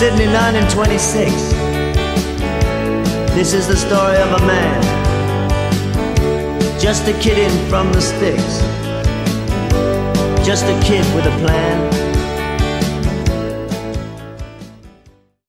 79 and 26. This is the story of a man, just a kid in from the sticks, just a kid with a plan.